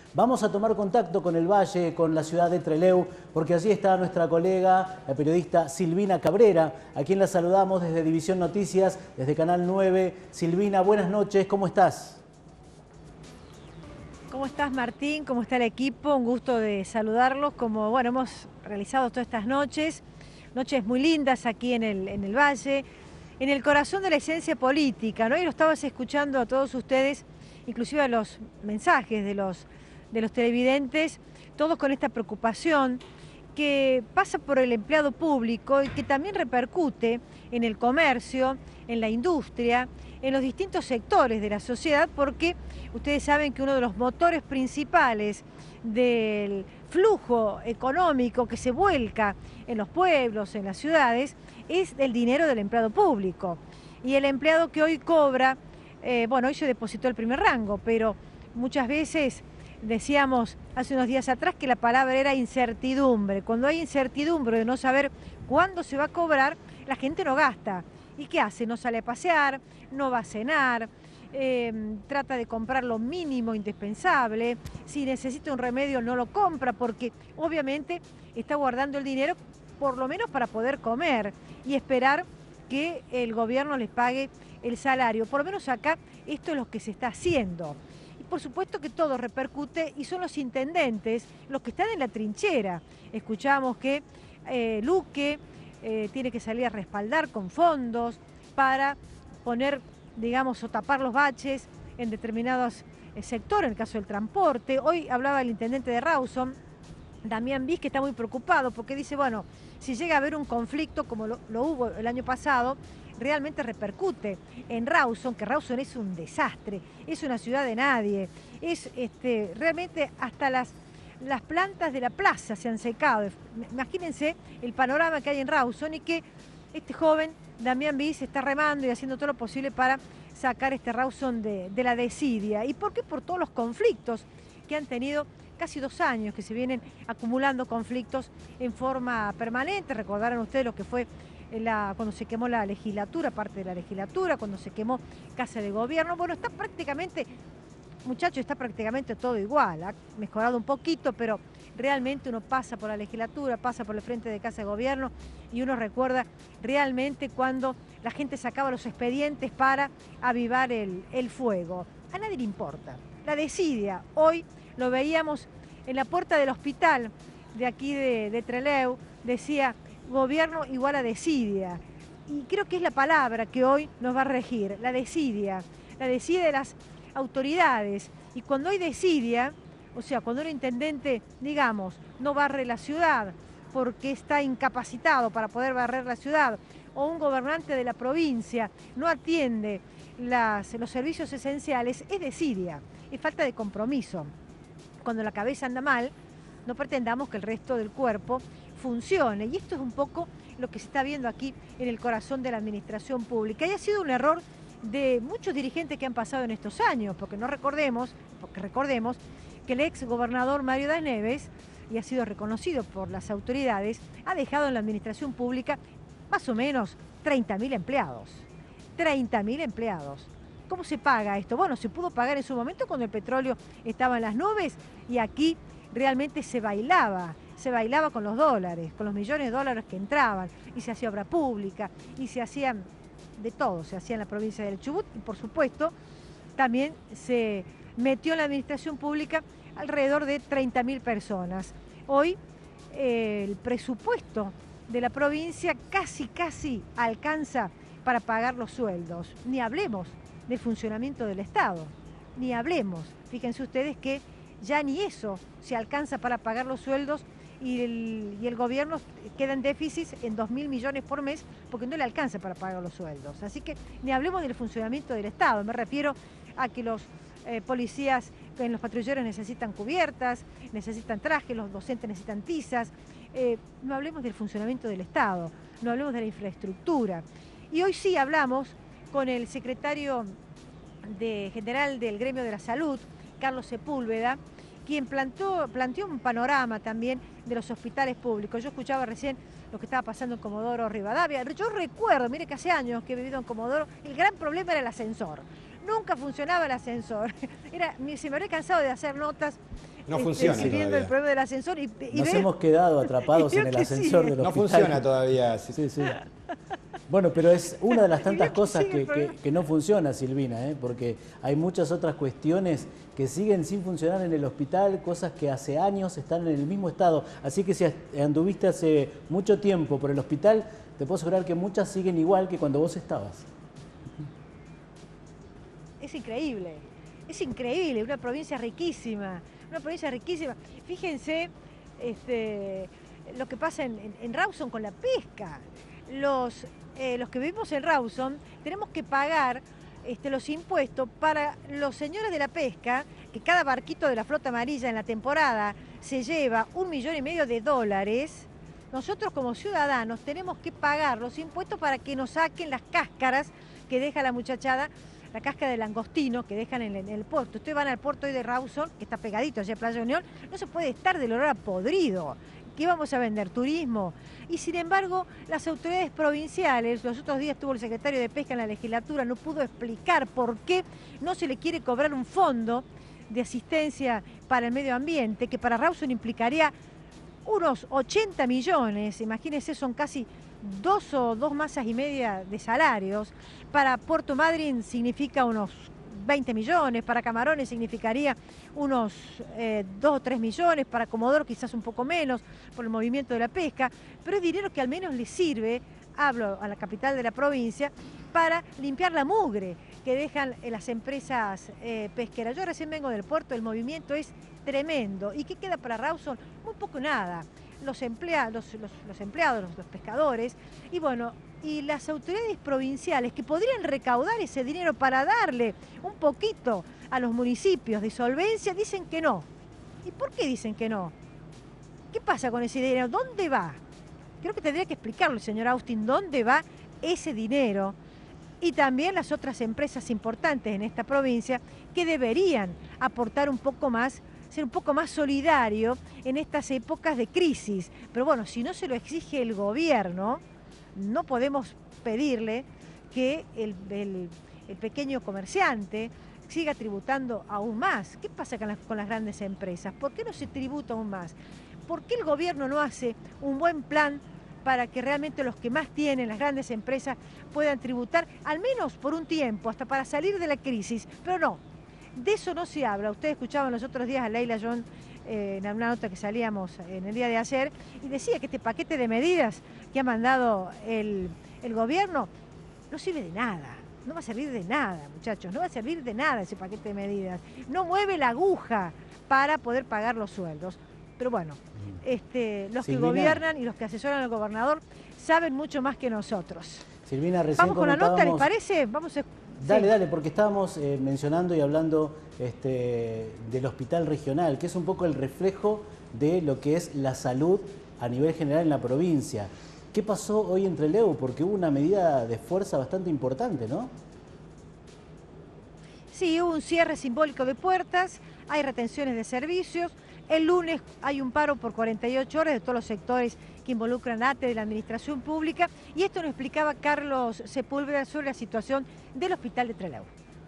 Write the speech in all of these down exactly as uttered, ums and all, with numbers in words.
Vamos a tomar contacto con el Valle, con la ciudad de Trelew, porque allí está nuestra colega, la periodista Silvina Cabrera, a quien la saludamos desde División Noticias, desde Canal nueve. Silvina, buenas noches, ¿cómo estás? ¿Cómo estás, Martín? ¿Cómo está el equipo? Un gusto de saludarlos. Como, bueno, hemos realizado todas estas noches, noches muy lindas aquí en el, en el Valle, en el corazón de la esencia política, ¿no? Y lo estabas escuchando a todos ustedes, inclusive a los mensajes de los, de los televidentes, todos con esta preocupación que pasa por el empleado público y que también repercute en el comercio, en la industria, en los distintos sectores de la sociedad, porque ustedes saben que uno de los motores principales del flujo económico que se vuelca en los pueblos, en las ciudades, es el dinero del empleado público. Y el empleado que hoy cobra, eh, bueno, hoy se depositó el primer rango, pero muchas veces decíamos hace unos días atrás que la palabra era incertidumbre. Cuando hay incertidumbre de no saber cuándo se va a cobrar, la gente no gasta. ¿Y qué hace? No sale a pasear, no va a cenar, eh, trata de comprar lo mínimo indispensable. Si necesita un remedio no lo compra porque obviamente está guardando el dinero por lo menos para poder comer y esperar que el gobierno les pague el salario. Por lo menos acá esto es lo que se está haciendo. Y por supuesto que todo repercute y son los intendentes los que están en la trinchera. Escuchamos que eh, Luque eh, tiene que salir a respaldar con fondos para poner, digamos, o tapar los baches en determinados eh, sectores, en el caso del transporte. Hoy hablaba el intendente de Rawson, Damián Bis, que está muy preocupado porque dice, bueno, si llega a haber un conflicto como lo, lo hubo el año pasado, realmente repercute en Rawson, que Rawson es un desastre, es una ciudad de nadie, es este, realmente hasta las, las plantas de la plaza se han secado. Imagínense el panorama que hay en Rawson y que este joven, Damián Bis, está remando y haciendo todo lo posible para sacar este Rawson de, de la desidia. ¿Y por qué? Por todos los conflictos que han tenido casi dos años, que se vienen acumulando conflictos en forma permanente. Recordarán ustedes lo que fue la, cuando se quemó la legislatura, parte de la legislatura, cuando se quemó Casa de Gobierno. Bueno, está prácticamente, muchachos, está prácticamente todo igual. Ha mejorado un poquito, pero realmente uno pasa por la legislatura, pasa por el frente de Casa de Gobierno y uno recuerda realmente cuando la gente sacaba los expedientes para avivar el, el fuego. A nadie le importa. La desidia, hoy lo veíamos en la puerta del hospital de aquí de, de Trelew, decía gobierno igual a desidia. Y creo que es la palabra que hoy nos va a regir, la desidia, la desidia de las autoridades. Y cuando hay desidia, o sea, cuando un intendente, digamos, no barre la ciudad porque está incapacitado para poder barrer la ciudad, o un gobernante de la provincia no atiende las, los servicios esenciales, es desidia, es falta de compromiso. Cuando la cabeza anda mal, no pretendamos que el resto del cuerpo funcione. Y esto es un poco lo que se está viendo aquí en el corazón de la administración pública. Y ha sido un error de muchos dirigentes que han pasado en estos años, porque no recordemos, porque recordemos que el ex gobernador Mario Das Neves, y ha sido reconocido por las autoridades, ha dejado en la administración pública más o menos treinta mil empleados. treinta mil empleados. ¿Cómo se paga esto? Bueno, se pudo pagar en su momento cuando el petróleo estaba en las nubes y aquí realmente se bailaba, se bailaba con los dólares, con los millones de dólares que entraban y se hacía obra pública y se hacían de todo, se hacía en la provincia del Chubut y por supuesto también se metió en la administración pública alrededor de treinta mil personas. Hoy eh, el presupuesto de la provincia casi, casi alcanza para pagar los sueldos. Ni hablemos del funcionamiento del Estado, ni hablemos. Fíjense ustedes que ya ni eso se alcanza para pagar los sueldos y el, y el gobierno queda en déficit en dos mil millones por mes porque no le alcanza para pagar los sueldos. Así que ni hablemos del funcionamiento del Estado. Me refiero a que los eh, policías en los patrulleros necesitan cubiertas, necesitan trajes, los docentes necesitan tizas. Eh, no hablemos del funcionamiento del Estado, no hablemos de la infraestructura. Y hoy sí hablamos con el secretario de, general del Gremio de la Salud, Carlos Sepúlveda, quien plantó, planteó un panorama también de los hospitales públicos. Yo escuchaba recién lo que estaba pasando en Comodoro Rivadavia. Yo recuerdo, mire que hace años que he vivido en Comodoro, el gran problema era el ascensor. Nunca funcionaba el ascensor. Era, se me habría cansado de hacer notas No este, funciona viendo todavía. el problema del ascensor. Y, y Nos ve, hemos quedado atrapados en el ascensor del hospital. No funciona todavía. Sí, sí. Bueno, pero es una de las tantas que cosas sigue el que, que, problema. que no funciona, Silvina, ¿eh? Porque hay muchas otras cuestiones que siguen sin funcionar en el hospital, cosas que hace años están en el mismo estado. Así que si anduviste hace mucho tiempo por el hospital, te puedo asegurar que muchas siguen igual que cuando vos estabas. Es increíble, es increíble, una provincia riquísima, una provincia riquísima. Fíjense este, lo que pasa en, en, en Rawson con la pesca. Los, eh, los que vivimos en Rawson tenemos que pagar este, los impuestos para los señores de la pesca, que cada barquito de la flota amarilla en la temporada se lleva un millón y medio de dólares. Nosotros como ciudadanos tenemos que pagar los impuestos para que nos saquen las cáscaras que deja la muchachada, la cáscara de langostino que dejan en el, en el puerto. Ustedes van al puerto hoy de Rawson, que está pegadito allá en Playa Unión, no se puede estar del olor a podrido. ¿Qué vamos a vender? Turismo. Y sin embargo, las autoridades provinciales, los otros días estuvo el secretario de Pesca en la legislatura, no pudo explicar por qué no se le quiere cobrar un fondo de asistencia para el medio ambiente, que para Rawson implicaría unos ochenta millones, imagínense, son casi dos o dos masas y media de salarios. Para Puerto Madryn significa unos veinte millones, para Camarones significaría unos eh, dos o tres millones, para Comodoro quizás un poco menos por el movimiento de la pesca, pero es dinero que al menos le sirve, hablo a la capital de la provincia, para limpiar la mugre que dejan las empresas eh, pesqueras. Yo recién vengo del puerto, el movimiento es tremendo. ¿Y qué queda para Rawson? Muy poco nada. Los, emplea, los, los, los empleados, los, los pescadores, y bueno, y las autoridades provinciales que podrían recaudar ese dinero para darle un poquito a los municipios de solvencia, dicen que no. ¿Y por qué dicen que no? ¿Qué pasa con ese dinero? ¿Dónde va? Creo que tendría que explicarlo el señor Austin, dónde va ese dinero. Y también las otras empresas importantes en esta provincia que deberían aportar un poco más, ser un poco más solidario en estas épocas de crisis. Pero bueno, si no se lo exige el gobierno, no podemos pedirle que el, el, el pequeño comerciante siga tributando aún más. ¿Qué pasa con las, con las grandes empresas? ¿Por qué no se tributa aún más? ¿Por qué el gobierno no hace un buen plan para que realmente los que más tienen, las grandes empresas, puedan tributar, al menos por un tiempo, hasta para salir de la crisis? Pero no, de eso no se habla. Ustedes escuchaban los otros días a Leila John eh, en una nota que salíamos en el día de ayer, y decía que este paquete de medidas que ha mandado el, el gobierno no sirve de nada. No va a servir de nada, muchachos, no va a servir de nada ese paquete de medidas. No mueve la aguja para poder pagar los sueldos. Pero bueno, este, los Silvina, que gobiernan y los que asesoran al gobernador saben mucho más que nosotros. Silvina, recién Vamos con la nota, ¿les comentábamos- parece? Vamos a... Dale, sí. dale, porque estábamos eh, mencionando y hablando este, del hospital regional, que es un poco el reflejo de lo que es la salud a nivel general en la provincia. ¿Qué pasó hoy en Trelew? Porque hubo una medida de fuerza bastante importante, ¿no? Sí, hubo un cierre simbólico de puertas, hay retenciones de servicios. El lunes hay un paro por cuarenta y ocho horas de todos los sectores que involucran A T E de la administración pública, y esto nos explicaba Carlos Sepúlveda sobre la situación del hospital de Trelew.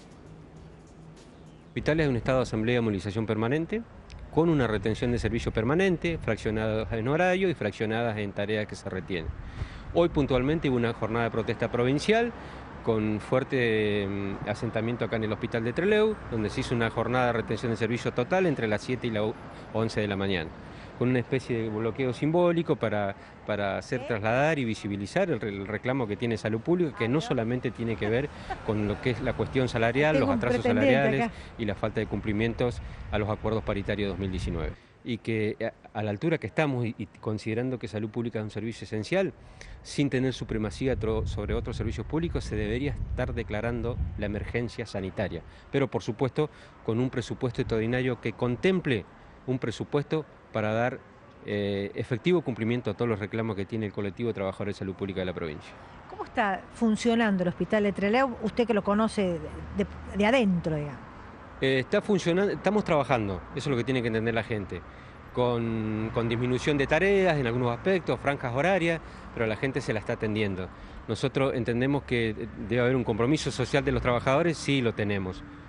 El hospital es de un estado de asamblea y movilización permanente, con una retención de servicio permanente, fraccionadas en horario y fraccionadas en tareas que se retienen. Hoy puntualmente hubo una jornada de protesta provincial, con fuerte eh, asentamiento acá en el hospital de Trelew, donde se hizo una jornada de retención de servicio total entre las siete y las once de la mañana, con una especie de bloqueo simbólico para, para hacer trasladar y visibilizar el, el reclamo que tiene Salud Pública, que no solamente tiene que ver con lo que es la cuestión salarial, Tengo los un atrasos pretendiente salariales acá. y la falta de cumplimientos a los acuerdos paritarios dos mil diecinueve. Y que a la altura que estamos y, y considerando que Salud Pública es un servicio esencial, sin tener supremacía otro, sobre otros servicios públicos, se debería estar declarando la emergencia sanitaria. Pero por supuesto con un presupuesto extraordinario que contemple un presupuesto para dar eh, efectivo cumplimiento a todos los reclamos que tiene el colectivo de trabajadores de salud pública de la provincia. ¿Cómo está funcionando el hospital de Trelew? Usted que lo conoce de, de, de adentro, digamos. Eh, está funcionando, estamos trabajando, eso es lo que tiene que entender la gente, con, con disminución de tareas en algunos aspectos, franjas horarias, pero la gente se la está atendiendo. Nosotros entendemos que debe haber un compromiso social de los trabajadores, sí lo tenemos,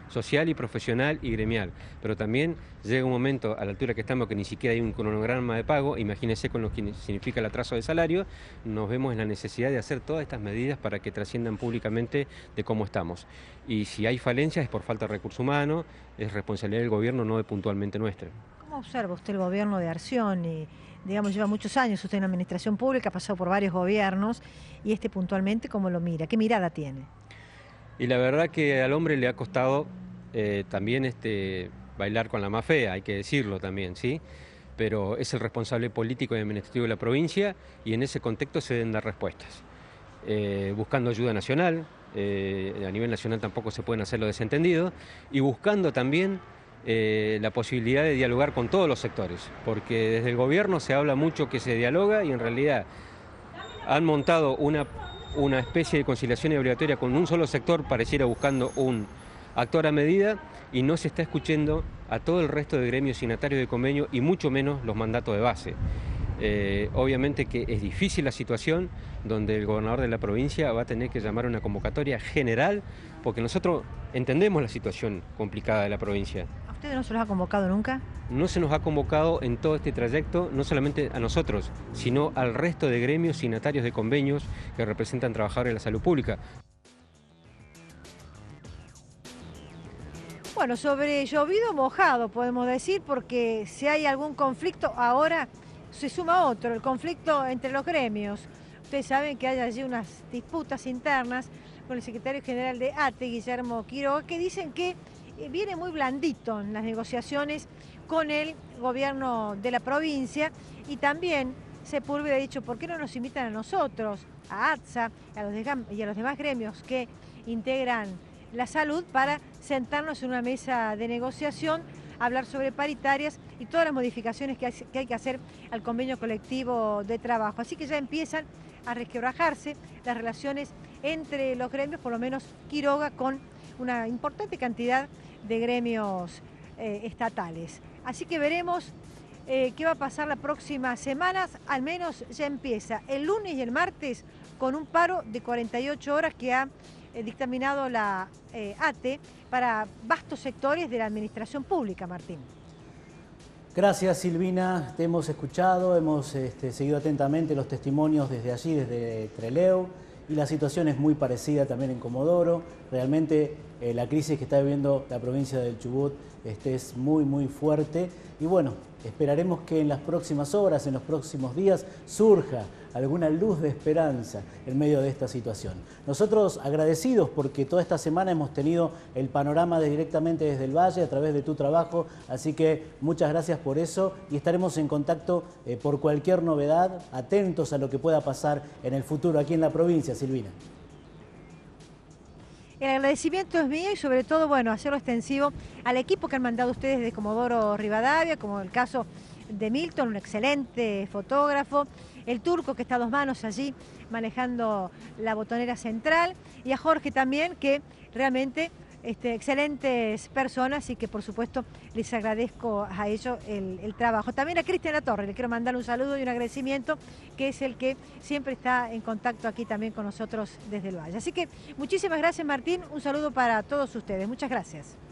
social y profesional y gremial, pero también llega un momento a la altura que estamos que ni siquiera hay un cronograma de pago, imagínense con lo que significa el atraso de salario, nos vemos en la necesidad de hacer todas estas medidas para que trasciendan públicamente de cómo estamos. Y si hay falencias es por falta de recursos humanos, es responsabilidad del gobierno, no de puntualmente nuestra. ¿Cómo observa usted el gobierno de Arción? Y, digamos, lleva muchos años usted en la administración pública, ha pasado por varios gobiernos, y este puntualmente, ¿cómo lo mira? ¿Qué mirada tiene? Y la verdad que al hombre le ha costado eh, también este, bailar con la más fea, hay que decirlo también, ¿sí? Pero es el responsable político y administrativo de la provincia y en ese contexto se deben dar respuestas. Eh, buscando ayuda nacional, eh, a nivel nacional tampoco se pueden hacer los desentendidos, y buscando también eh, la posibilidad de dialogar con todos los sectores, porque desde el gobierno se habla mucho que se dialoga y en realidad han montado una... una especie de conciliación obligatoria con un solo sector, pareciera buscando un actor a medida, y no se está escuchando a todo el resto de gremios signatarios de convenio y mucho menos los mandatos de base. Eh, obviamente que es difícil la situación donde el gobernador de la provincia va a tener que llamar a una convocatoria general, porque nosotros entendemos la situación complicada de la provincia. ¿A ustedes no se los ha convocado nunca? No se nos ha convocado en todo este trayecto, no solamente a nosotros, sino al resto de gremios signatarios de convenios que representan trabajadores de la salud pública. Bueno, sobre llovido mojado podemos decir, porque si hay algún conflicto ahora se suma otro, el conflicto entre los gremios. Ustedes saben que hay allí unas disputas internas con el secretario general de A T E, Guillermo Quiroga, que dicen que viene muy blandito en las negociaciones con el gobierno de la provincia, y también Sepúlveda ha dicho, ¿por qué no nos invitan a nosotros, a A T S A a los y a los demás gremios que integran la salud, para sentarnos en una mesa de negociación, hablar sobre paritarias y todas las modificaciones que hay que, hay que hacer al convenio colectivo de trabajo? Así que ya empiezan a resquebrajarse las relaciones entre los gremios, por lo menos Quiroga con una importante cantidad de gremios eh, estatales. Así que veremos eh, qué va a pasar la próxima semana. Al menos ya empieza el lunes y el martes con un paro de cuarenta y ocho horas que ha eh, dictaminado la eh, A T E para vastos sectores de la administración pública, Martín. Gracias, Silvina. Te hemos escuchado, hemos este, seguido atentamente los testimonios desde allí, desde Trelew, y la situación es muy parecida también en Comodoro. Realmente eh, la crisis que está viviendo la provincia del Chubut este, es muy, muy fuerte. Y bueno, esperaremos que en las próximas horas, en los próximos días, surja alguna luz de esperanza en medio de esta situación. Nosotros agradecidos porque toda esta semana hemos tenido el panorama de, directamente desde el Valle a través de tu trabajo, así que muchas gracias por eso y estaremos en contacto eh, por cualquier novedad, atentos a lo que pueda pasar en el futuro aquí en la provincia, Silvina. El agradecimiento es mío y sobre todo, bueno, hacerlo extensivo al equipo que han mandado ustedes de Comodoro Rivadavia, como el caso de Milton, un excelente fotógrafo, el Turco que está a dos manos allí manejando la botonera central, y a Jorge también, que realmente este, excelentes personas y que por supuesto les agradezco a ellos el, el trabajo. También a Cristian Latorre le quiero mandar un saludo y un agradecimiento, que es el que siempre está en contacto aquí también con nosotros desde el Valle. Así que muchísimas gracias, Martín, un saludo para todos ustedes, muchas gracias.